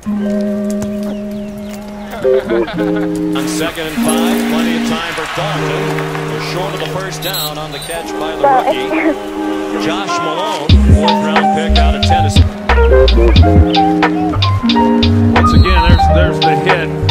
On 2nd and 5, plenty of time for Dalton. They're short of the first down on the catch by the rookie. Josh Malone, 4th round pick out of Tennessee. Once again, there's the hit.